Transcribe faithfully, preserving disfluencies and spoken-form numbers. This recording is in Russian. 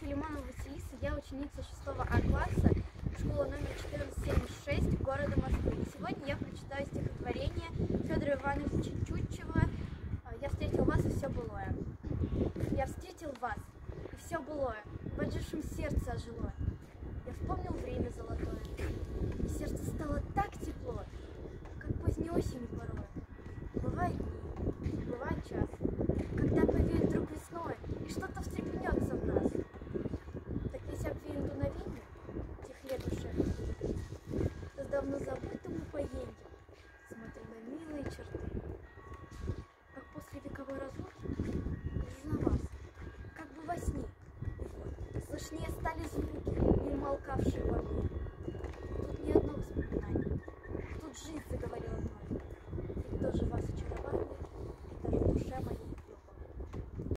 Филимонова Василиса, я ученица шестого А класса, школа номер четырнадцать семьдесят шесть города Москвы. И сегодня я прочитаю стихотворение Федора Ивановича Тютчева «Я встретил вас, и все былое». Я встретил вас, и все былое, в ожившем сердце ожило. Я вспомнил время золотое, и сердце стало так тепло, как поздней осенью порой. Бывает дни, бывает час, когда повеет вдруг весной, и что-то встрепенется в нас. Так весь обвеян дуновеньем тех лет душевных, с давно забытым упоением смотрю на милые черты. Как после вековой разлуки гляжу на вас, как бы во сне, и вот слышнее стали звуки, не умолкавшие во мне.